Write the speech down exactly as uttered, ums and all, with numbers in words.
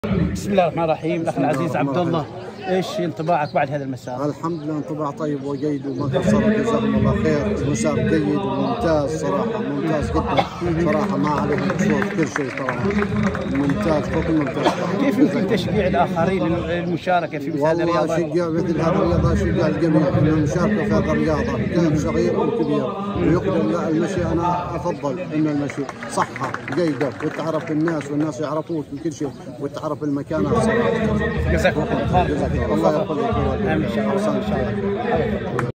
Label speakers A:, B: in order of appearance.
A: بسم الله الرحمن الرحيم. الاخ العزيز عبد الله، ايش انطباعك بعد هذا المساء؟
B: الحمد لله انطباع طيب وجيد وما قصر، جزاهم الله خير. المساء جيد وممتاز صراحه، ممتاز جدا صراحه، ما عليهم قصور كل شيء صراحه، ممتاز فوق الممتاز.
A: كيف يمكن تشجيع الاخرين للمشاركه في مثل هذه الرياضه؟
B: والله شجاع مثل هذه الرياضه، شجاع الجميع ان المشاركه في هذه الرياضه، كان صغير وكبير ويقدم. لا المشي انا افضل ان المشي صحه جيده، وتعرف الناس والناس يعرفوك بكل شيء، وتعرف المكانات صراحه.
A: جزاك الله خير.
B: الله يقول لك.
A: ان شاء الله.